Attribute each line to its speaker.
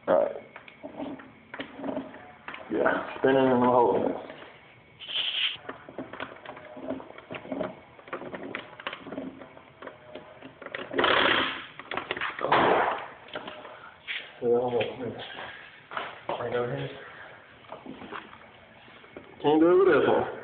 Speaker 1: Alright. Yeah, spinning and I'm holding it. Can't do it with this one.